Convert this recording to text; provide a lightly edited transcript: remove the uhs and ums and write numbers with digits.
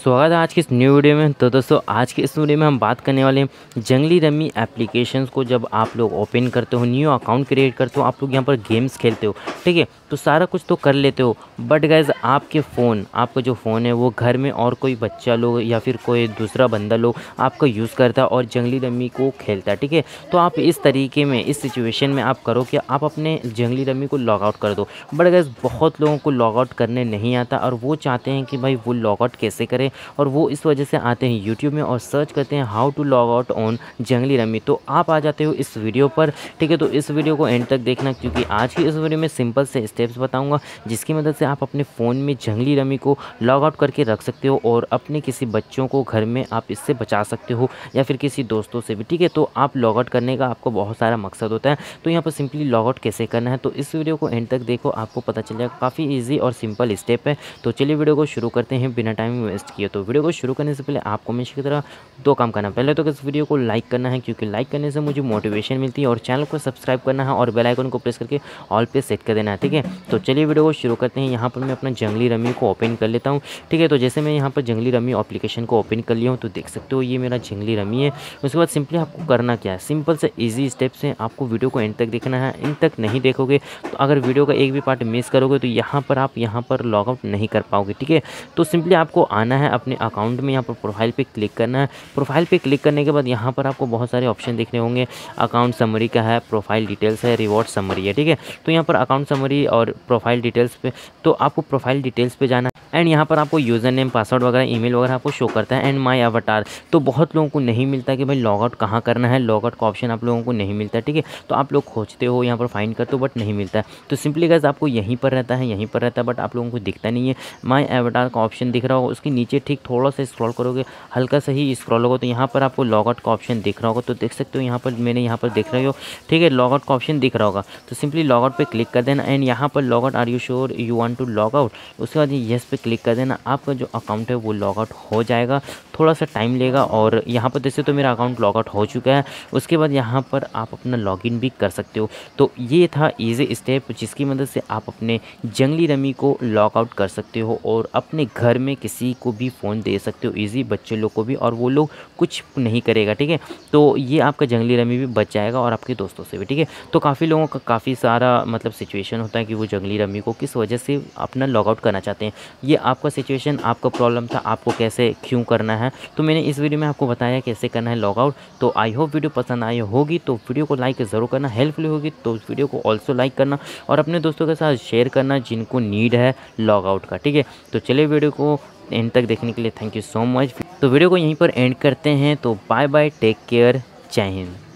स्वागत है आज की इस न्यू वीडियो में। तो दोस्तों आज की इस वीडियो में हम बात करने वाले हैं जंगली रमी एप्लीकेशंस को जब आप लोग ओपन करते हो, न्यू अकाउंट क्रिएट करते हो, आप लोग यहाँ पर गेम्स खेलते हो, ठीक है। तो सारा कुछ तो कर लेते हो, बट गाइज आपका जो फ़ोन है वो घर में और कोई बच्चा लोग या फिर कोई दूसरा बंदा लोग आपका यूज़ करता है और जंगली रमी को खेलता है, ठीक है। तो आप इस तरीके में, इस सिचुएशन में आप करो कि आप अपने जंगली रमी को लॉग आउट कर दो। बट गाइज बहुत लोगों को लॉग आउट करने नहीं आता और वो चाहते हैं कि भाई वो लॉग आउट कैसे करें, और वो इस वजह से आते हैं यूट्यूब में और सर्च करते हैं how to log out on Jungle Rummy. तो आप आ जाते हो इस वीडियो पर, ठीक है। तो इस वीडियो को एंड तक देखना, क्योंकि आज की इस वीडियो में सिंपल से स्टेप्स बताऊंगा जिसकी मदद से आप अपने फ़ोन में जंगली रमी को लॉग आउट करके रख सकते हो और अपने किसी बच्चों को घर में आप इससे बचा सकते हो या फिर किसी दोस्तों से भी, ठीक है। तो आप लॉग आउट करने का आपको बहुत सारा मकसद होता है, तो यहाँ पर सिंपली लॉग आउट कैसे करना है, तो इस वीडियो को एंड तक देखो, आपको पता चल जाएगा। काफ़ी ईजी और सिंपल स्टेप है। तो चलिए वीडियो को शुरू करते हैं बिना टाइम वेस्ट किए। तो वीडियो को शुरू करने से पहले आपको हमेशा की तरह दो काम करना है। पहले तो इस वीडियो को लाइक करना है, क्योंकि लाइक करने से मुझे मोटिवेशन मिलती है, और चैनल को सब्सक्राइब करना है और बेल आइकन को प्रेस करके ऑल पे सेट कर देना है, ठीक है। तो चलिए वीडियो को शुरू करते हैं। यहाँ पर मैं अपना जंगली रमी को ओपन कर लेता हूँ, ठीक है। तो जैसे मैं यहाँ पर जंगली रमी एप्लीकेशन को ओपन कर लिया हूँ, तो देख सकते हो ये मेरा जंगली रमी है। उसके बाद सिंपली आपको करना क्या है, सिंपल से ईजी स्टेप्स हैं। आपको वीडियो को एंड तक देखना है। इन तक नहीं देखोगे तो अगर वीडियो का एक भी पार्ट मिस करोगे तो आप यहाँ पर लॉग आउट नहीं कर पाओगे, ठीक है। तो सिंपली आपको आना है अपने अकाउंट में, यहाँ पर प्रोफाइल पे क्लिक करना है। प्रोफाइल पे क्लिक करने के बाद यहाँ पर आपको बहुत सारे ऑप्शन देखने होंगे। अकाउंट समरी का है, प्रोफाइल डिटेल्स है, रिवॉर्ड समरी है, ठीक है। तो यहाँ पर अकाउंट समरी और प्रोफाइल डिटेल्स पे, तो आपको प्रोफाइल डिटेल्स पे जाना है एंड यहाँ पर आपको यूज़र नेम, पासवर्ड वगैरह, ईमेल वगैरह आपको शो करता है एंड माय अवतार। तो बहुत लोगों को नहीं मिलता कि भाई लॉग आउट कहाँ करना है, लॉग आउट का ऑप्शन आप लोगों को नहीं मिलता, ठीक है। तो आप लोग खोजते हो, यहाँ पर फाइंड करते हो, बट नहीं मिलता है। तो सिंपली गाइस आपको यहीं पर रहता है, बट आप लोगों को दिखता नहीं है। माय अवतार का ऑप्शन दिख रहा होगा, उसके नीचे ठीक थोड़ा सा स्क्रॉल करोगे, हल्का सा ही स्क्रॉल होगा, तो यहाँ पर आपको लॉग आउट का ऑप्शन दिख रहा होगा। तो देख सकते हो यहाँ पर मैंने यहाँ पर देख रहे हो, ठीक है, लॉग आउट का ऑप्शन दिख रहा होगा। तो सिंपली लॉग आउट पे क्लिक कर देना एंड यहाँ पर log out, are you sure you want to log out, उसके बाद येस पे क्लिक कर देना। आपका जो अकाउंट है वो लॉग आउट हो जाएगा, थोड़ा सा टाइम लेगा। और यहाँ पर जैसे तो मेरा अकाउंट लॉग आउट हो चुका है। उसके बाद यहाँ पर आप अपना लॉगिन भी कर सकते हो। तो ये था ईजी स्टेप जिसकी मदद से आप अपने जंगली रमी को लॉग आउट कर सकते हो और अपने घर में किसी को भी फ़ोन दे सकते हो ईजी, बच्चे लोग को भी, और वो लोग कुछ नहीं करेगा, ठीक है। तो ये आपका जंगली रमी भी बच जाएगा और आपके दोस्तों से भी, ठीक है। तो काफ़ी लोगों का काफ़ी सारा मतलब सिचुएशन होता है कि वो जंगली रमी को किस वजह से अपना लॉग आउट करना चाहते हैं। ये आपका सिचुएशन, आपका प्रॉब्लम था, आपको कैसे क्यों करना है, तो मैंने इस वीडियो में आपको बताया कैसे करना है लॉग आउट। तो आई होप वीडियो पसंद आई होगी, तो वीडियो को लाइक ज़रूर करना, हेल्पफुल होगी तो उस वीडियो को ऑल्सो लाइक करना और अपने दोस्तों के साथ शेयर करना जिनको नीड है लॉग आउट का, ठीक है। तो चलिए वीडियो को एंड तक देखने के लिए थैंक यू सो मच। तो वीडियो को यहीं पर एंड करते हैं। तो बाय बाय, टेक केयर, जय हिंद।